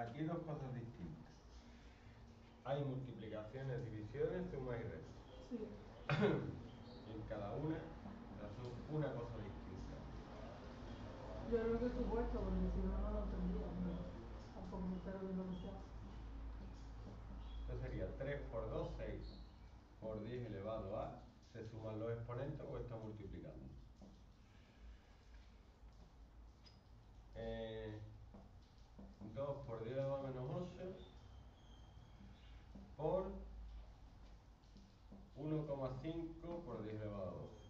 aquí hay dos cosas distintas. Hay multiplicaciones, divisiones, sumas y restas. Sí. Y en cada una son una cosa distinta. Yo creo que es supuesto, porque si no, no lo entendía. Pero tampoco me espero de lo que sea. Esto sería 3 por 2, 6. Por 10 elevado a, se suman los exponentes o está multiplicando. 2 por 10 elevado a menos 8 por 1,5 por 10 elevado a 12.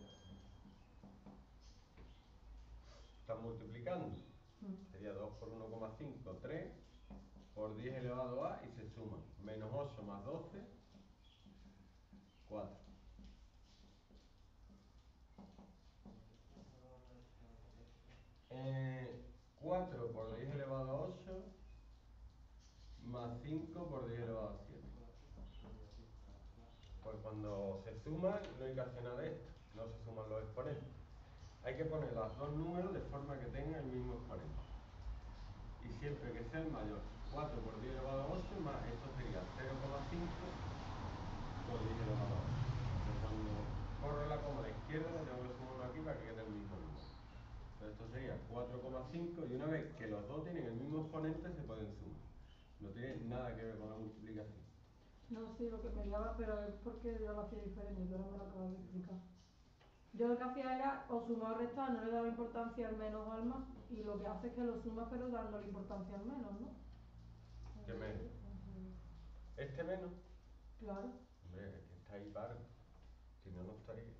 Están multiplicando. Sería 2 por 1,5, 3 por 10 elevado a y se suman. Menos 8 más 12, 4. Eh, 4 por 10 elevado a 8 más 5 por 10 elevado a 7. Pues cuando se suman no hay que hacer nada de esto, no se suman los exponentes. Hay que poner los dos números de forma que tengan el mismo exponente. Y siempre que sea el mayor. 4 por 10 elevado a 8 más, esto sería 0,5 por 10 elevado a 8. Entonces cuando corro la coma a la izquierda, le tengo que sumar uno aquí para que quede el mismo número. Entonces esto sería 4,5 y una vez que los dos tienen el mismo exponente se pueden sumar. No tiene nada que ver con la multiplicación. No, sí, lo que me llama, pero es porque yo lo hacía diferente, tú ahora me lo acabas de explicar. Yo lo que hacía era o sumar o restar, no le daba importancia al menos o al más, y lo que hace es que lo sumas pero dándole importancia al menos, ¿no? ¿Qué menos? ¿Este menos? Claro. Hombre, es que está ahí par, si no, no estaría.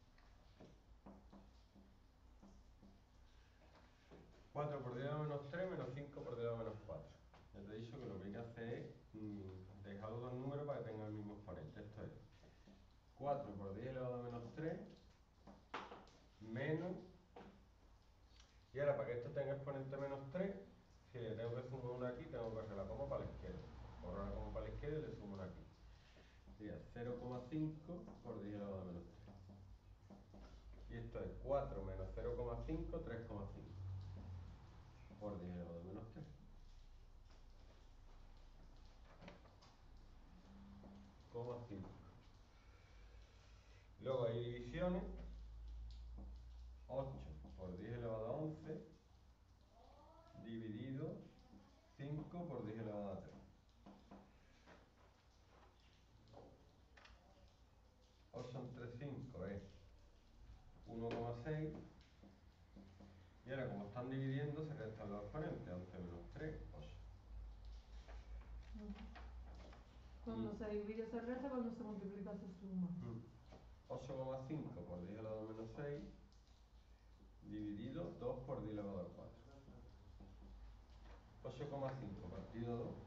4 por 10 a la menos 3 menos 5 por 10 a la menos 4. Ya te he dicho que lo que hay que hacer es dejar los dos números para que tengan el mismo exponente. Esto es 4 por 10 elevado a menos 3 menos. Y ahora para que esto tenga exponente menos 3, si le tengo que sumar uno aquí, tengo que hacer la coma para la izquierda. Corro la coma para la izquierda y le sumo uno aquí. Sería 0,5 por 10 elevado a menos 3. Y esto es 4 menos 0,5, 3,5 por 10 elevado a menos 3. Coma 5. Luego hay divisiones. 8 por 10 elevado a 11 dividido 5 por 10 elevado a 3. 8 entre 5 es 1,6. Y ahora como están dividiendo se restan los exponentes. 11 menos 3, 8. Cuando se divide se resta, cuando se multiplica se suma. 8,5 por 10 elevado a menos 6 dividido 2 por 10 elevado a 4. 8,5 partido 2,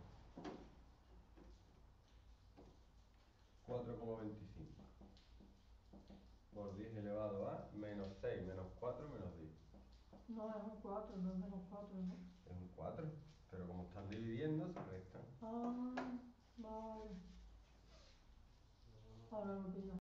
4,25 por 10 elevado a menos 6 menos 4 menos 10. No, es un 4, no es menos 4, ¿no? Es un 4, pero como están dividiendo se restan. Ah, vale. Ahora lo pillo.